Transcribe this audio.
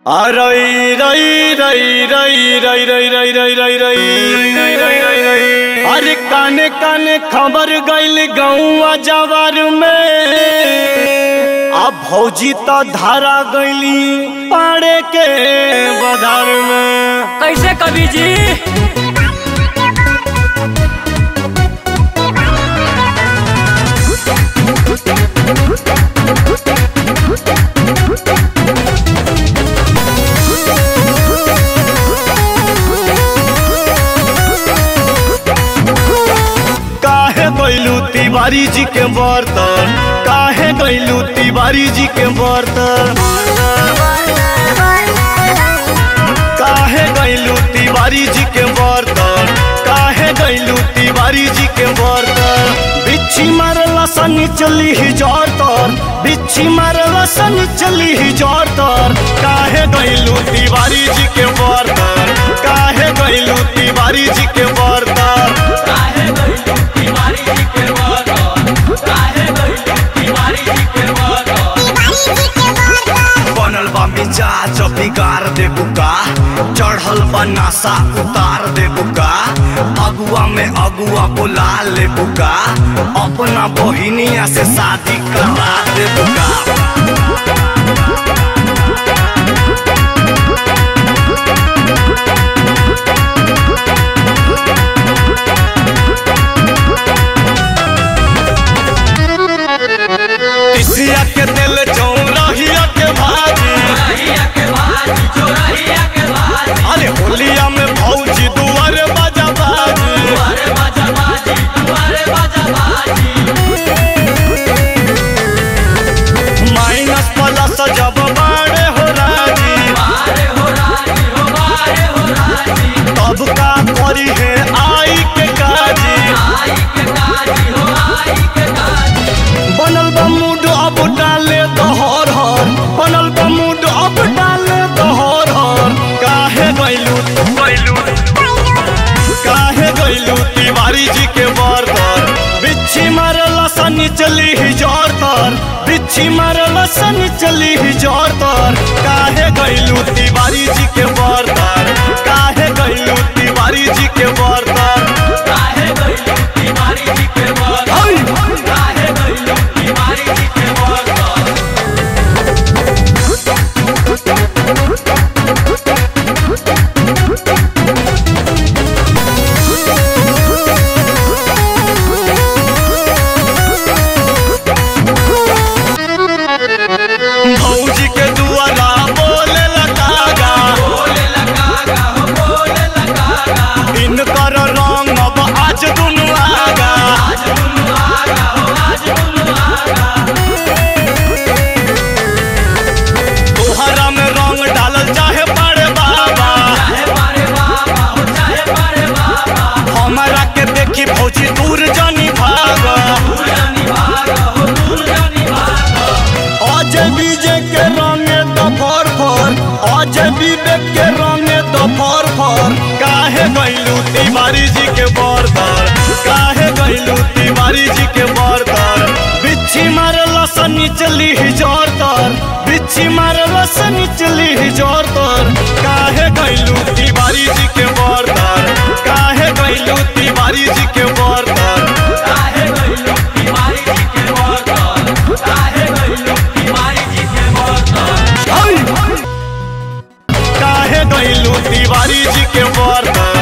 रई रई रई रई रई रई रई रई रई रई अरे काने काने खबर गइल गौआ जवार में अब भौजी तो धारा गइली पाड़े के बधार में। कैसे कवि जी? तिवारी जी के बर्तन काहे गइलू तिवारी जी के बर्तन काहे गइलू तिवारी जी के बर्तन काहे गइलू तिवारी जी के बर्तन बिच्छी मारला सनी चली ही जरतर बिच्छी मारला सनी चली ही जरतर काहे गइलू तिवारी जी के बर्तन काहे गइलू तिवारी जी के बर्तन काहे गइलू तिवारी जी के मिजाज बिगाड़ दे बुका चढ़ल बनासा उतार दे बुका अगुआ में अगुआ बुला ले बुका अपना बहिनिया से शादी करा दे बुका। तिसिया के दिल चौराहिया के भाजी अरे होलिया में भौजी दुआरे बाजा बाजी माइनस प्लस जब बाड़े हो राजी तब का करी है आई के काजी बनल बा मूड अब डाले दहर हर बनल बा मूड अब डाले दहर हर काहे गइलू तिवारी जी के बर्तन बिच्छी मारला सनी चली ही जरतर बिच्छी मारला सनी चली ही जरतर काहे गइलू तिवारी जी के बर्तन काहे गइलू तिवारी जी के बर्तन काहे गइलू तिवारी जी के बर्तन काहे गइलू तिवारी जी के बर्तन। भौजी के दुआरा बोले लगागा इनकर रंग अब आज दुनु आगा तोहरा में रंग डालल चाहे पाड़े बाबा हमारा के देखी भौजी दूर जानी भागा अजय विजय के रंगे तो फर फर अजय विवेक के रंगे तो फर फर काहे गइलू तिवारी जी के बर्तन काहे गइलू तिवारी जी के बर्तन बिच्छी मारला सनी चली ही जरतर बिच्छी मारला सनी चली ही जरतर काहे गइलू तिवारी जी के बर्तन काहे गइलू तिवारी जी के बर्तन काहे गइलू तिवारी जी के बर्तन काहे गइलू तिवारी जी के बर्तन काहे गइलू तिवारी जी के बर्तन।